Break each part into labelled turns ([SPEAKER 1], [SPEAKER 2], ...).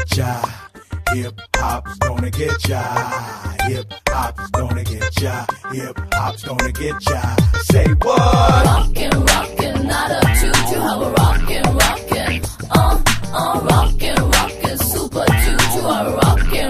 [SPEAKER 1] get ya. Hip hop's gonna get ya. Hip hop's gonna get ya. Hip hop's gonna get ya. Say what?
[SPEAKER 2] Rockin', not a choo-choo. How we're rockin'. Rockin', super choo-choo. How we're rockin'.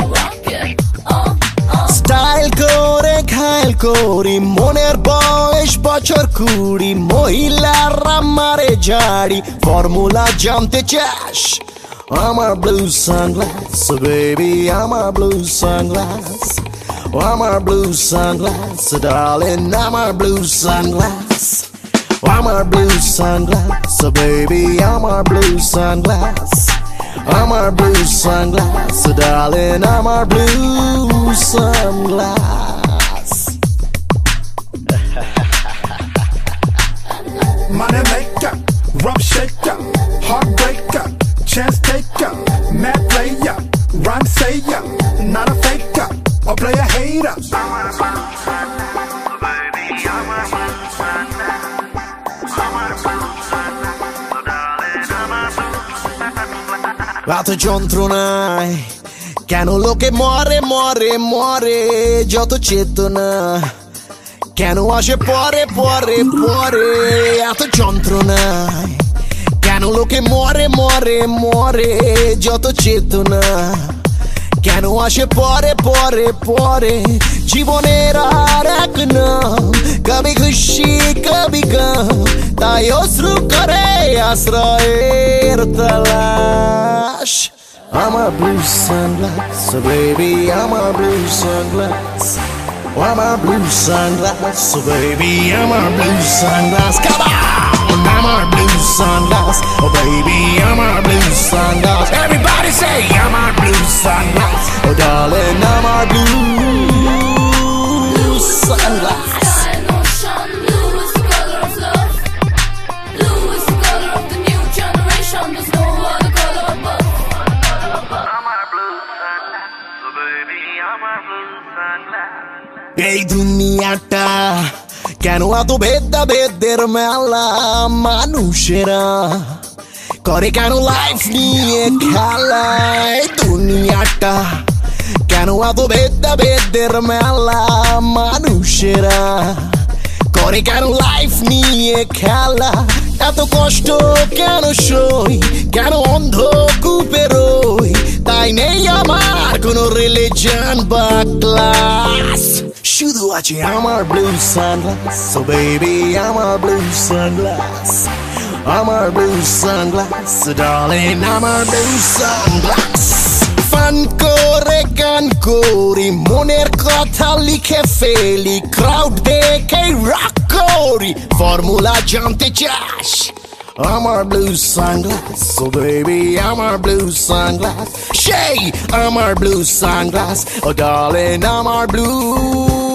[SPEAKER 3] Style করে খাইল করি মনের বয়স বছর 20 মহিলারা মারে ঝাড়ি formula জানতে চাস আমার ব্লু সানগ্লাস বেবি আমার ব্লু সানগ্লাস আমার ব্লু সানগ্লাস ডার্লিং আমার ব্লু সানগ্লাস আমার ব্লু সানগ্লাস বেবি আমার ব্লু সানগ্লাস আমার blue sunglass, darling, আমার blue sunglass.
[SPEAKER 1] Money maker, rum shaker, heartbreaker, chance taker, mad player, rhyme sayer, not a faker, or player hater.
[SPEAKER 3] রাত যন্ত্রণায় কেন লোকে মরে মরে মরে যত চেতনা কেন আসে পরে পরে পরে এত যন্ত্রণায় কেন লোকে মরে মরে মরে যত চেতনা কেন আসে পরে পরে পরে জীবনের আর এক নাম কবি খুশি কবি গম তাই অশ্রু করে আশ্রয়ের তালাশ আমার blue sunglass baby আমার blue sunglass আমার blue sunglass baby আমার blue sunglass come on আমার blue sunglass oh baby আমার blue sunglass everybody say আমার blue sunglass oh darling আমার blue sunglass এই দুনিয়াটা কেন এত ভেদাভেদের মেলা মানুষেরা করে কেন লাইফ নিয়ে খেলা এই দুনিয়াটা কেন এত ভেদাভেদের মেলা মানুষেরা করে কেন লাইফ নিয়ে খেলা এত কষ্ট কেন সই কেন অন্ধ কূপে রই তাই নেই আমার কোনো রিলিজন বা ক্লাস শুধু আছে আমার blue sunglass so baby আমার blue sunglass আমার blue sunglass darling আমার blue sunglass ফান করে গান করি মনের কথা লিখে ফেলি ক্রাউড দেখে রক করি ফর্মুলা জানতে চাস আমার blue sunglass so baby আমার blue sunglass সেই আমার blue sunglass oh darling আমার blue